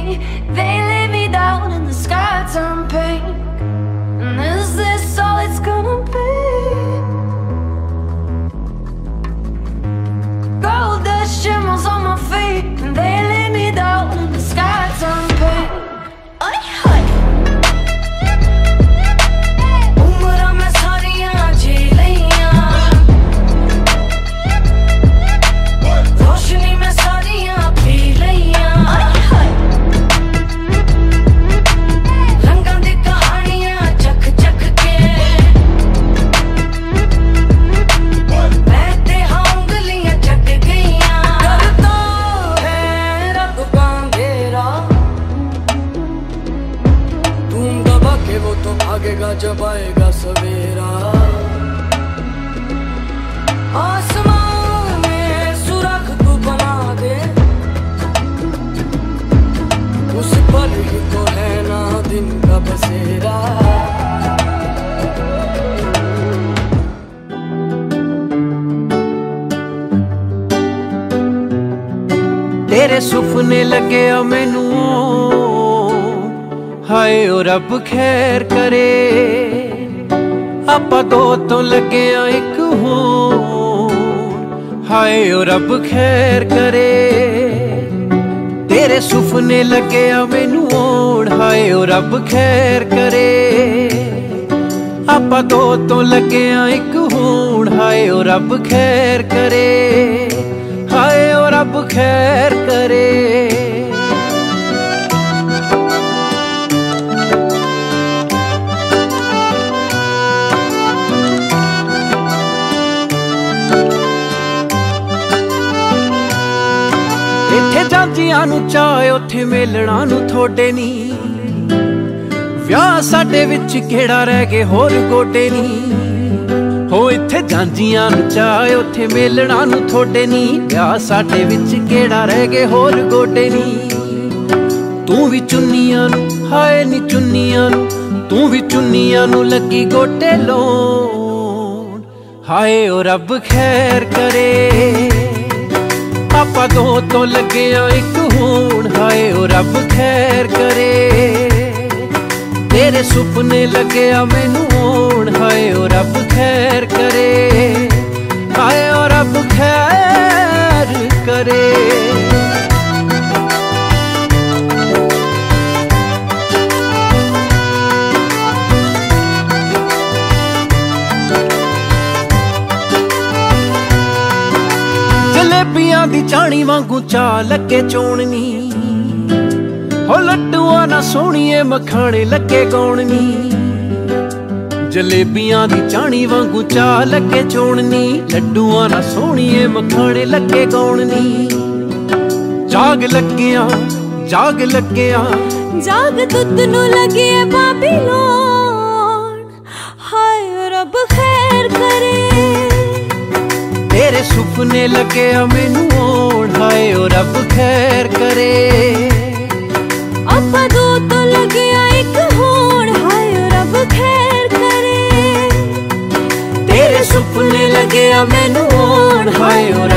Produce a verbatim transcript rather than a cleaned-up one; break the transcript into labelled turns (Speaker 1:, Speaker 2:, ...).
Speaker 1: They lay me down and the sky turned pink. And is this all it's gonna be? Gold dust shimmers on my feet, and they lay me down and the sky turned pink. Ay, ay. Umra mein sariyan jheliyan, roshni mein sariyan pee liyan. Ay, ay. Rangan di kahaniyan chak chak ke, main te ungaliyan chak gayiyan. Karta hai rab ka andhera, तुम दबा के वो तो भागेगा जब आएगा सवेरा। आसमान में सुराख तू बना दे, उस पर ही तो है ना दिन का बसेरा।
Speaker 2: तेरे सुपने लगे आ मैनू, हाय ओ रब खैर करे। आपां दो तो लगे आ एक होण, हाय ओ रब खैर करे। तेरे सुपने लगे आ मैनू होण, हाय ओ रब खैर करे। आपां दो तो लगे आ एक होण, हाय ओ रब खैर करे। हाय ओ रब खैर करे। ਜਾਂਜੀਆਂ ਨੂੰ ਚਾਹ ਉੱਥੇ ਮੇਲਣਾ ਨੂੰ ਥੋੜੇ ਨੀ, ਵਿਆਹ ਸਾਡੇ ਵਿੱਚ ਕਿਹੜਾ ਰਹਿ ਗਏ ਹੋਰ ਗੋਡੇ ਨੀ। ਹੋ ਇੱਥੇ ਜਾਂਜੀਆਂ ਨੂੰ ਚਾਹ ਉੱਥੇ ਮੇਲਣਾ ਨੂੰ ਥੋੜੇ ਨੀ, ਵਿਆਹ ਸਾਡੇ ਵਿੱਚ ਕਿਹੜਾ ਰਹਿ ਗਏ ਹੋਰ ਗੋਡੇ ਨੀ। ਤੂੰ ਵੀ ਚੁੰਨੀਆਂ ਨੂੰ, ਹਾਏ ਨੀ ਚੁੰਨੀਆਂ ਨੂੰ, ਤੂੰ ਵੀ ਚੁੰਨੀਆਂ ਨੂੰ ਲੱਗੀ ਗੋਟੇ ਲਾਉਣ। ਹਾਏ ਓ ਰੱਬ ਖੈਰ ਕਰੇ। ਆਪਾਂ ਦੋ तो लगे आ एक होण, हाय ओ रब खैर करे। तेरे सुपने लगे आ मैनू होण, हाय ओ रब खैर करे। हाय ओ रब खैर करे। जलेबियां दी चाणी वांगू चा लगे चोणनी, हो लड्डुआं ना सोहणीए मखाणे लगे गौणनी। जलेबियां दी चाणी वांगू चा लगे चोणनी, लड्डुआं ना सोहणीए मखाणे लगे गौणनी। जाग लगिया जाग लगिया,
Speaker 1: जाग दुध नू लगे बाबीलोन, हाय रब खैर करे।
Speaker 2: तेरे सुपने लगे आ मैनू होण, हाय ओ रब खैर करे।
Speaker 1: आपां दो तो लगे आ एक होण, हाय ओ रब खैर करे।
Speaker 2: तेरे सुपने लगे आ मैनू होण, हाय ओ